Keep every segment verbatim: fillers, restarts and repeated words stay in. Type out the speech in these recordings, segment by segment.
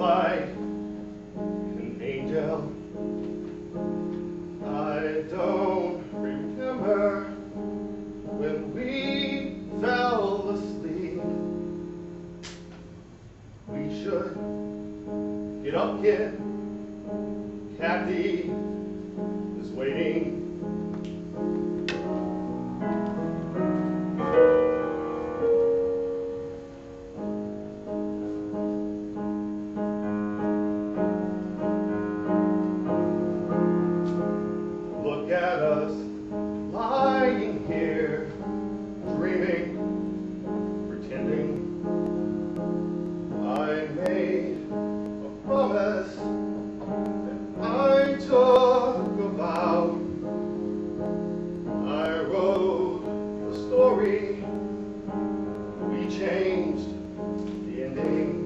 like an angel. I don't remember when we fell asleep. We should get up, kid. Kathy is waiting. Look at us lying here, dreaming, pretending. I made a promise that I took a vow. I wrote a story, we changed the ending.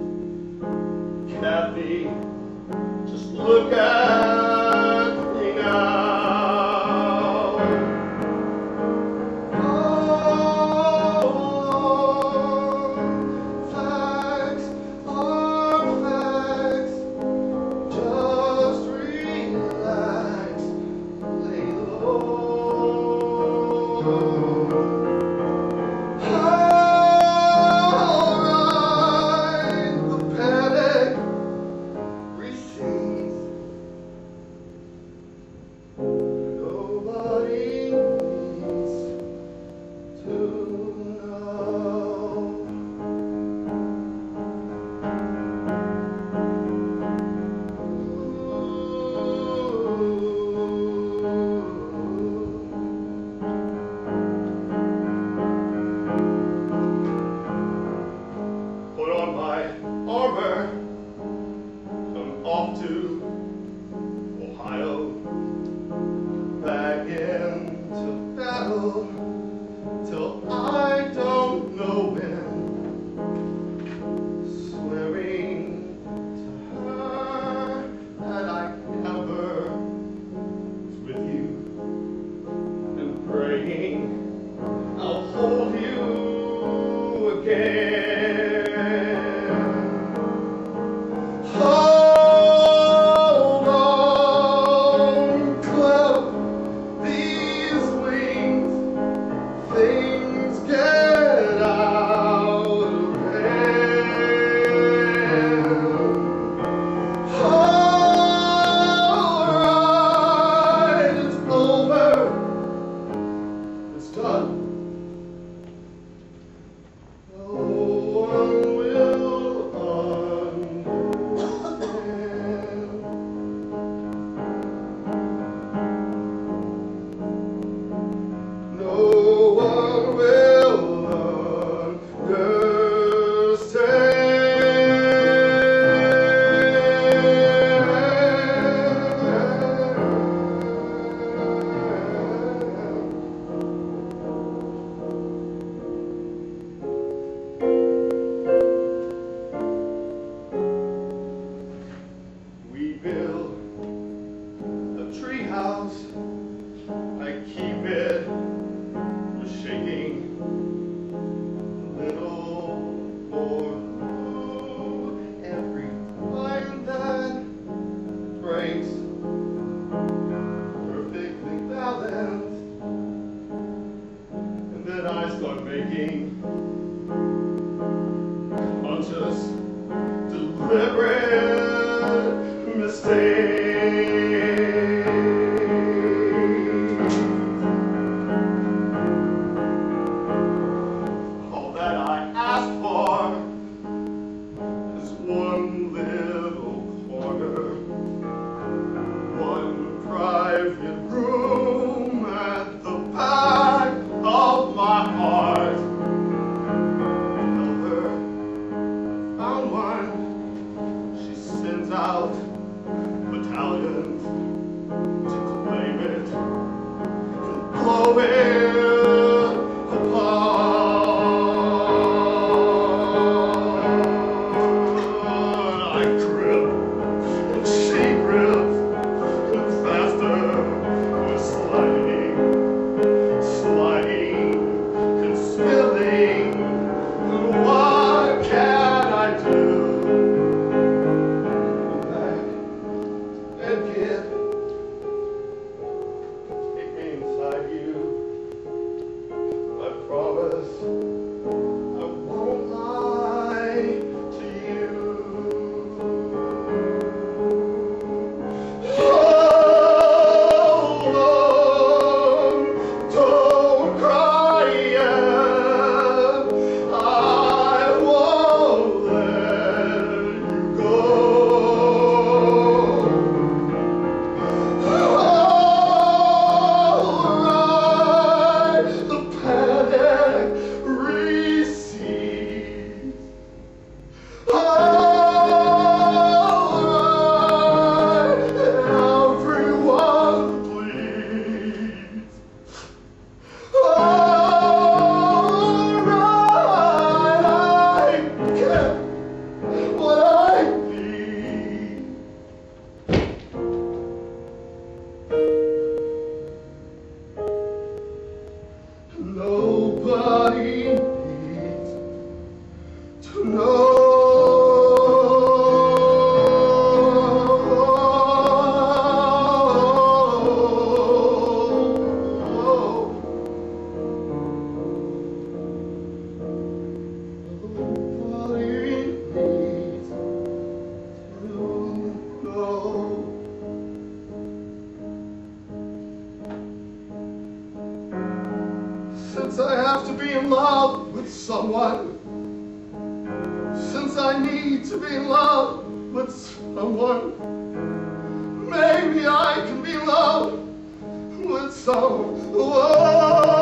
Kathy, just look at me now. Armor, come off to Ohio, back into battle till I don't know when, swearing to her that I never was with you, and praying I'll hold you again. I keep it shaking a little more every time that breaks, perfectly balanced, and then I start making conscious, deliberate mistakes. Room at the back of my heart. Tell her I found one. She sends out battalions to claim it and blow it apart. I grip and she grips. What can I do? love with someone. Since I need to be in love with someone, maybe I can be loved with someone.